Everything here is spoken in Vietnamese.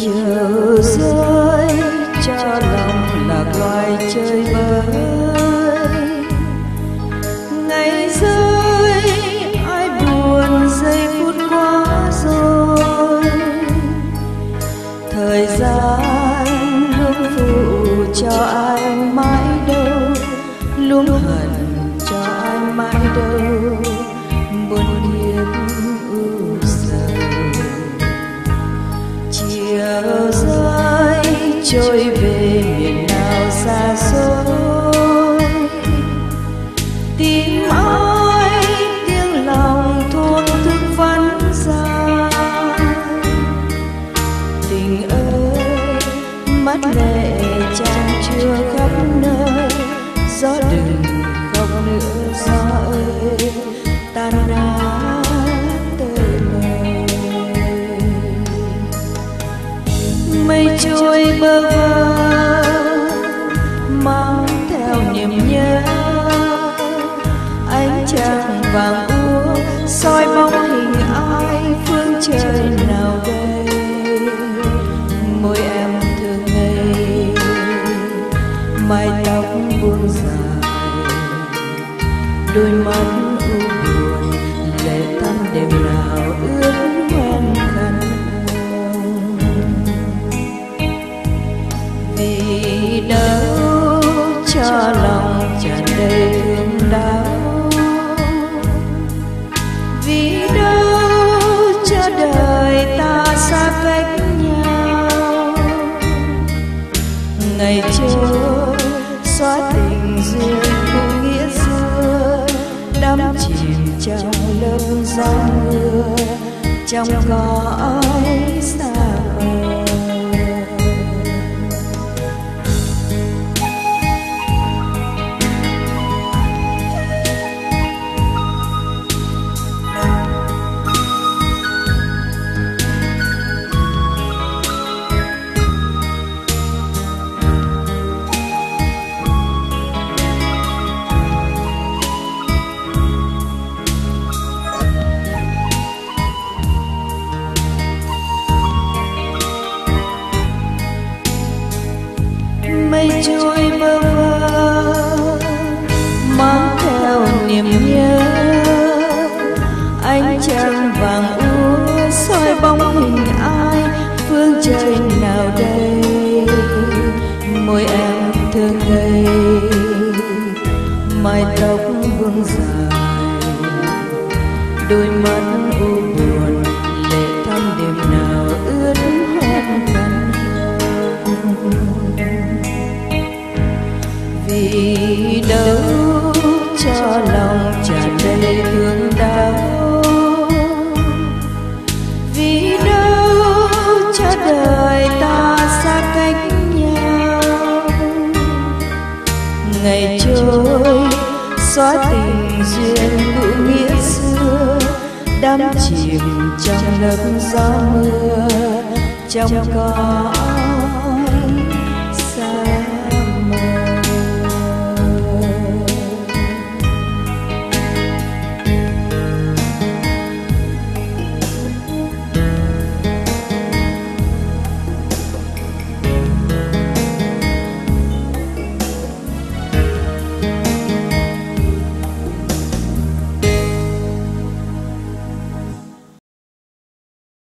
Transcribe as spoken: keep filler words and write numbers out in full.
chiều rơi cho lòng lạc loài chơi vơi. Ngày rơi ai buồn giây phút qua rồi, thời gian luôn phụ cho ai mãi đâu, luôn hận cho ai mãi đâu, buồn hiếp u sầu. Chiều rơi trôi về miền nào xa xôi, tìm ai tiếng lòng thôn thức vắng ra. Tình ơi mắt lệ chan chứa khắp nơi, gió đừng khóc nữa gió ơi, tan nát tơi bời. Mây trôi bơ vơ mang theo niềm nhớ, ánh trăng vàng úa soi bóng hình ai phương trời nào đây. Môi em thương ngây mái tóc buông dài, đôi mắt u buồn lệ thắm đêm nào ướt hoen khăn hồng. Vì đâu cho lòng tràn đầy thương đau, vì đâu cho đời ta xa cách nhau. Ngày trôi xóa tình duyên của nghĩa xưa, đắm chìm trong lớp gió mưa, trong cõi xa vời. Mây trôi bơ vơ mang theo niềm nhớ, ánh trăng vàng úa soi bóng hình ai phương trời nào đây. Môi em thương ngây mái tóc buông dài, đôi mắt u buồn lệ thắm đêm nào ướt hoen khăn hồng. Vì đâu cho lòng tràn đầy thương đau, vì đâu cho đời ta xa cách nhau. Ngày trôi xóa tình duyên hữu nghĩa xưa, đắm chìm trong lớp gió mưa, trong cõi